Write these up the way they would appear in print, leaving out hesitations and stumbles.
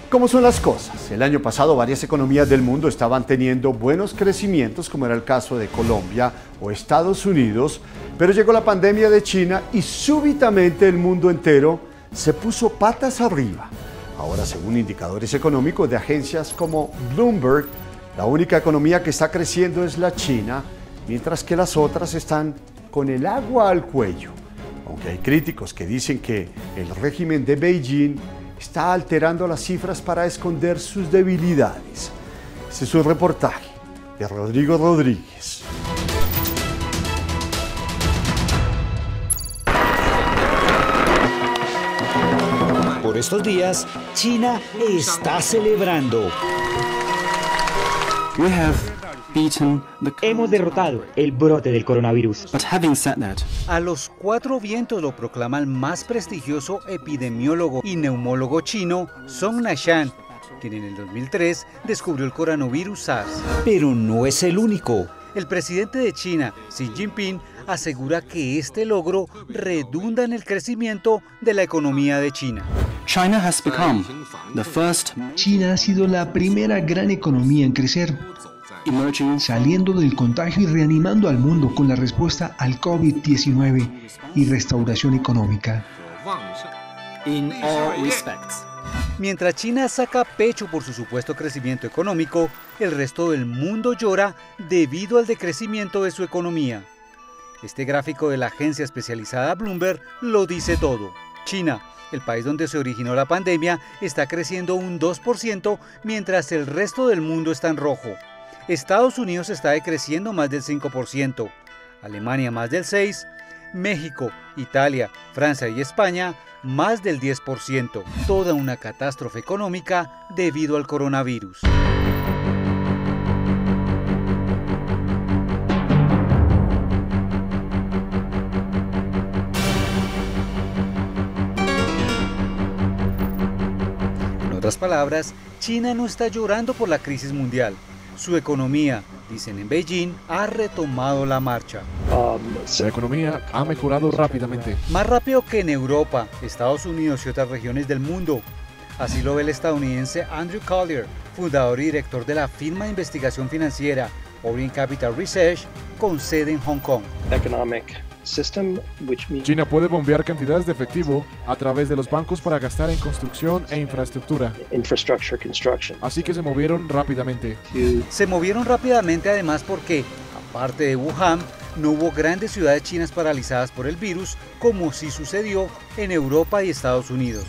¿Cómo son las cosas? El año pasado varias economías del mundo estaban teniendo buenos crecimientos, como era el caso de Colombia o Estados Unidos, pero llegó la pandemia de China y súbitamente el mundo entero se puso patas arriba. Ahora, según indicadores económicos de agencias como Bloomberg, la única economía que está creciendo es la China, mientras que las otras están con el agua al cuello. Aunque hay críticos que dicen que el régimen de Beijing está alterando las cifras para esconder sus debilidades. Este es un reportaje de Rodrigo Rodríguez. Por estos días, China está celebrando. Hemos derrotado el brote del coronavirus. A los cuatro vientos lo proclama el más prestigioso epidemiólogo y neumólogo chino, Song Naishan, quien en el 2003 descubrió el coronavirus SARS. Pero no es el único. El presidente de China, Xi Jinping, asegura que este logro redunda en el crecimiento de la economía de China. China ha sido la primera gran economía en crecer, saliendo del contagio y reanimando al mundo con la respuesta al COVID-19 y restauración económica. Mientras China saca pecho por su supuesto crecimiento económico, el resto del mundo llora debido al decrecimiento de su economía. Este gráfico de la agencia especializada Bloomberg lo dice todo. China, el país donde se originó la pandemia, está creciendo un 2%, mientras el resto del mundo está en rojo. Estados Unidos está decreciendo más del 5%, Alemania más del 6%, México, Italia, Francia y España más del 10%. Toda una catástrofe económica debido al coronavirus. En otras palabras, China no está llorando por la crisis mundial. Su economía, dicen en Beijing, ha retomado la marcha. La economía ha mejorado rápidamente. Más rápido que en Europa, Estados Unidos y otras regiones del mundo. Así lo ve el estadounidense Andrew Collier, fundador y director de la firma de investigación financiera Orient Capital Research, con sede en Hong Kong. China puede bombear cantidades de efectivo a través de los bancos para gastar en construcción e infraestructura. Así que se movieron rápidamente. Se movieron rápidamente además porque, aparte de Wuhan, no hubo grandes ciudades chinas paralizadas por el virus, como sí sucedió en Europa y Estados Unidos.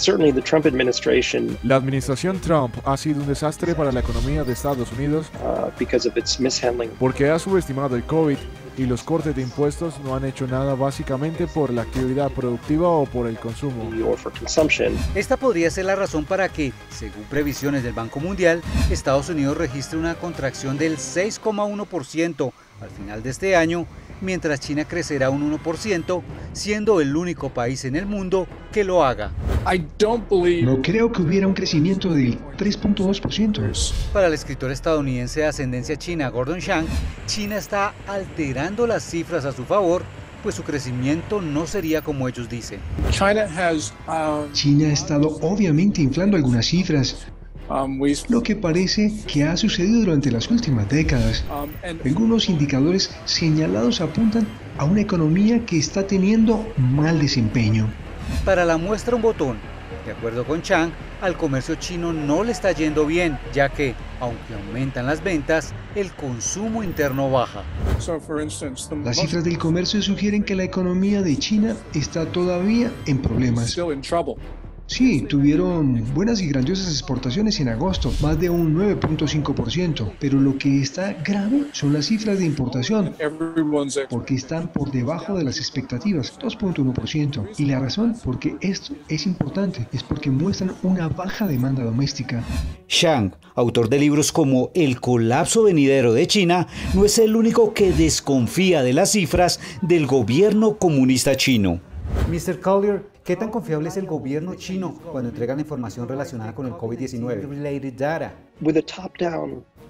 La administración Trump ha sido un desastre para la economía de Estados Unidos porque ha subestimado el COVID y los cortes de impuestos no han hecho nada básicamente por la actividad productiva o por el consumo. Esta podría ser la razón para que, según previsiones del Banco Mundial, Estados Unidos registre una contracción del 6,1% al final de este año, mientras China crecerá un 1%, siendo el único país en el mundo que lo haga. No creo que hubiera un crecimiento del 3.2%. Para el escritor estadounidense de ascendencia china, Gordon Chang, China está alterando las cifras a su favor, pues su crecimiento no sería como ellos dicen. China ha estado obviamente inflando algunas cifras, lo que parece que ha sucedido durante las últimas décadas. Algunos indicadores señalados apuntan a una economía que está teniendo mal desempeño. Para la muestra un botón. De acuerdo con Chang, al comercio chino no le está yendo bien, ya que, aunque aumentan las ventas, el consumo interno baja. Las cifras del comercio sugieren que la economía de China está todavía en problemas. Sí, tuvieron buenas y grandiosas exportaciones en agosto, más de un 9.5%, pero lo que está grave son las cifras de importación, porque están por debajo de las expectativas, 2.1%. Y la razón por qué esto es importante es porque muestran una baja demanda doméstica. Chang, autor de libros como El colapso venidero de China, no es el único que desconfía de las cifras del gobierno comunista chino. Mr. Collier, ¿qué tan confiable es el gobierno chino cuando entregan información relacionada con el COVID-19?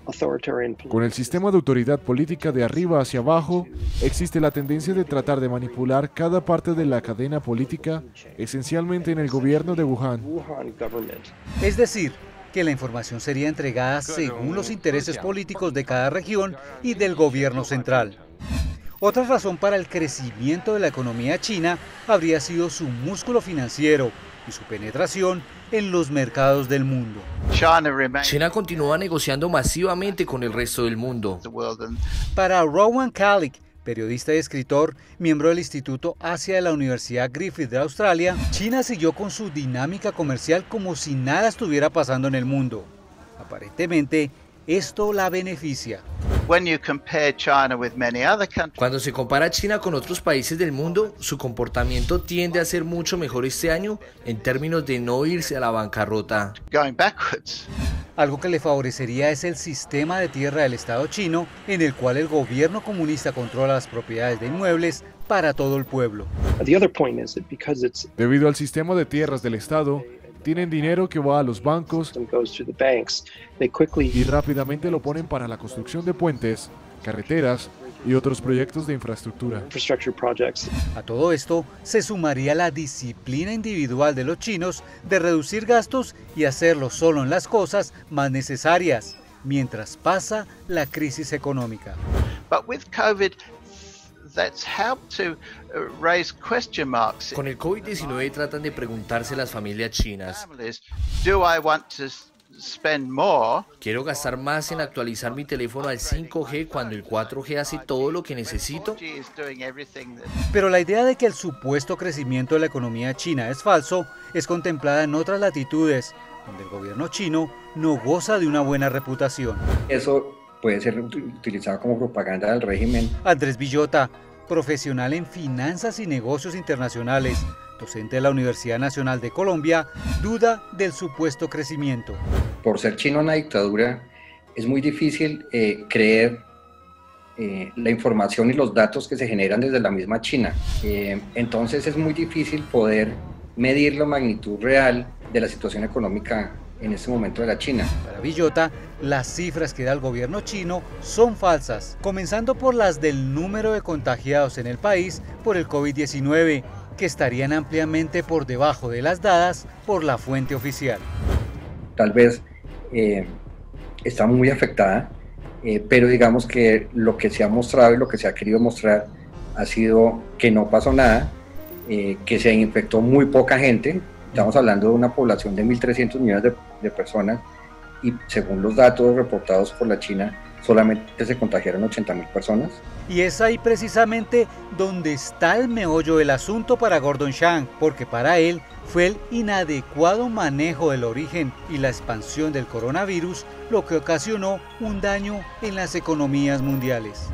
Con el sistema de autoridad política de arriba hacia abajo, existe la tendencia de tratar de manipular cada parte de la cadena política, esencialmente en el gobierno de Wuhan. Es decir, que la información sería entregada según los intereses políticos de cada región y del gobierno central. Otra razón para el crecimiento de la economía china habría sido su músculo financiero y su penetración en los mercados del mundo. China continúa negociando masivamente con el resto del mundo. Para Rowan Kalik, periodista y escritor, miembro del Instituto Asia de la Universidad Griffith de Australia, China siguió con su dinámica comercial como si nada estuviera pasando en el mundo. Aparentemente, esto la beneficia. Cuando se compara China con otros países del mundo, su comportamiento tiende a ser mucho mejor este año en términos de no irse a la bancarrota. Algo que le favorecería es el sistema de tierra del Estado chino, en el cual el gobierno comunista controla las propiedades de inmuebles para todo el pueblo. Debido al sistema de tierras del Estado, tienen dinero que va a los bancos y rápidamente lo ponen para la construcción de puentes, carreteras y otros proyectos de infraestructura. A todo esto se sumaría la disciplina individual de los chinos de reducir gastos y hacerlo solo en las cosas más necesarias, mientras pasa la crisis económica. Con el COVID-19 tratan de preguntarse las familias chinas: ¿quiero gastar más en actualizar mi teléfono al 5G cuando el 4G hace todo lo que necesito? Pero la idea de que el supuesto crecimiento de la economía china es falso es contemplada en otras latitudes, donde el gobierno chino no goza de una buena reputación. Eso puede ser utilizado como propaganda del régimen. Andrés Villota, profesional en finanzas y negocios internacionales, docente de la Universidad Nacional de Colombia, duda del supuesto crecimiento. Por ser China una dictadura, es muy difícil creer la información y los datos que se generan desde la misma China. Entonces es muy difícil poder medir la magnitud real de la situación económica en este momento de la China. Para Villota, las cifras que da el gobierno chino son falsas, comenzando por las del número de contagiados en el país por el COVID-19, que estarían ampliamente por debajo de las dadas por la fuente oficial. Tal vez está muy afectada, pero digamos que lo que se ha mostrado y lo que se ha querido mostrar ha sido que no pasó nada, que se infectó muy poca gente. Estamos hablando de una población de 1.300 millones de personas y según los datos reportados por la China, solamente se contagiaron 80.000 personas. Y es ahí precisamente donde está el meollo del asunto para Gordon Chang, porque para él fue el inadecuado manejo del origen y la expansión del coronavirus lo que ocasionó un daño en las economías mundiales.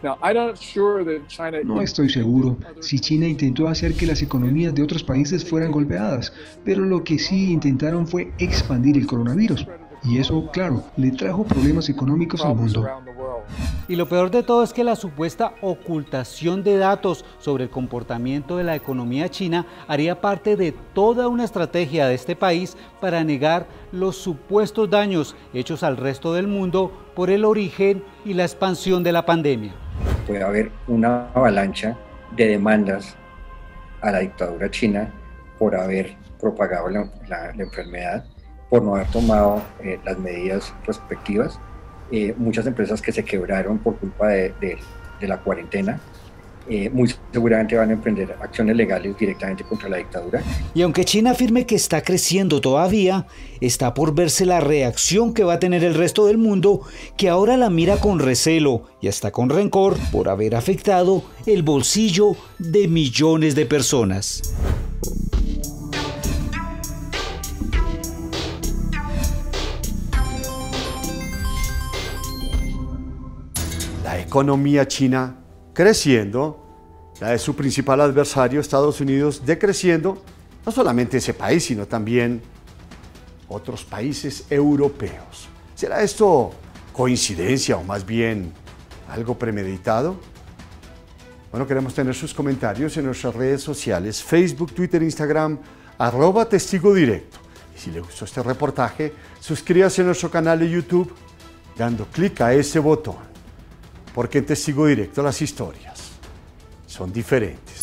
No estoy seguro si China intentó hacer que las economías de otros países fueran golpeadas, pero lo que sí intentaron fue expandir el coronavirus. Y eso, claro, le trajo problemas económicos al mundo. Y lo peor de todo es que la supuesta ocultación de datos sobre el comportamiento de la economía china haría parte de toda una estrategia de este país para negar los supuestos daños hechos al resto del mundo por el origen y la expansión de la pandemia. Puede haber una avalancha de demandas a la dictadura china por haber propagado la enfermedad, por no haber tomado las medidas respectivas. Muchas empresas que se quebraron por culpa de la cuarentena, muy seguramente van a emprender acciones legales directamente contra la dictadura. Y aunque China afirme que está creciendo todavía, está por verse la reacción que va a tener el resto del mundo, que ahora la mira con recelo y hasta con rencor por haber afectado el bolsillo de millones de personas. La economía china creciendo, la de su principal adversario, Estados Unidos, decreciendo, no solamente ese país, sino también otros países europeos. ¿Será esto coincidencia o más bien algo premeditado? Bueno, queremos tener sus comentarios en nuestras redes sociales, Facebook, Twitter, Instagram, @testigodirecto. Y si le gustó este reportaje, suscríbase a nuestro canal de YouTube dando clic a ese botón, porque en Testigo Directo las historias son diferentes.